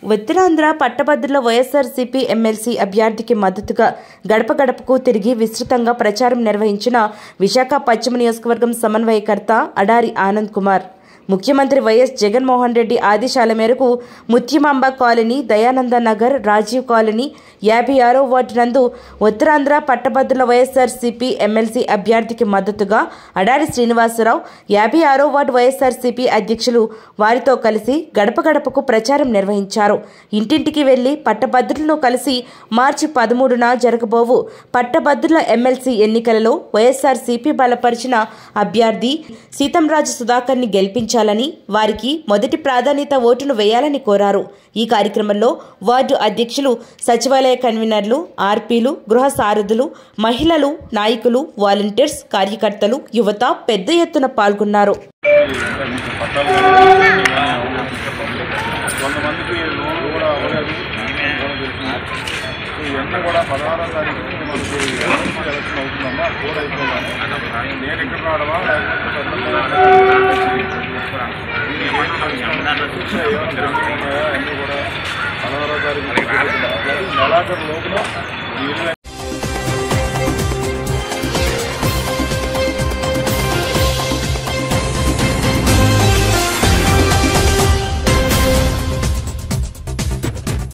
ఉత్తరాంధ్ర పట్టభద్రుల YSRCP MLC అభ్యర్థికి మద్దతుగా గడప గడపకు తిరిగి విస్తృతంగా ప్రచారం నిర్వహించిన విశాఖ పశ్చిమ నియోజకవర్గం సమన్వయకర్త అడారి ఆనంద్ కుమార్. ముఖ్యమంత్రి వైఎస్ జగన్మోహన్ రెడ్డి ఆదేశాల మేరకు ముత్యమాంబ కాలనీ, దయానంద నగర్, రాజీవ్ కాలనీ 56వ వార్డు నందు ఉత్తరాంధ్ర పట్టభద్రుల వైఎస్ఆర్సీపీ ఎమ్మెల్సీ అభ్యర్థికి మద్దతుగా అడారి శ్రీనివాసరావు 56వ వార్డు వైఎస్ఆర్సీపీ అధ్యక్షులు వారితో కలిసి గడప గడపకు ప్రచారం నిర్వహించారు. ఇంటింటికి వెళ్లి పట్టభద్రులను కలిసి మార్చి 13న జరగబోవు పట్టభద్రుల ఎమ్మెల్సీ ఎన్నికలలో వైఎస్ఆర్సీపీ బలపరిచిన అభ్యర్థి సీతంరాజు సుధాకర్ని గెలిపించారు, వారికి మొదటి ప్రాధాన్యత ఓటును వేయాలని కోరారు. ఈ కార్యక్రమంలో వార్డు అధ్యక్షులు, సచివాలయ కన్వీనర్లు, ఆర్పీలు, గృహ సారథులు, మహిళలు, నాయకులు, వాలంటీర్స్, కార్యకర్తలు, యువత పెద్ద ఎత్తున పాల్గొన్నారు. ఇవన్నీ కూడా 16వ తారీఖు మనకి ఎలక్షన్ అవుతుందమ్మా. 4 అయిపోవాలి. నేను ఇక్కడ రావడమా అన్నీ కూడా 16వ తారీఖు నెలాఖరు లోపల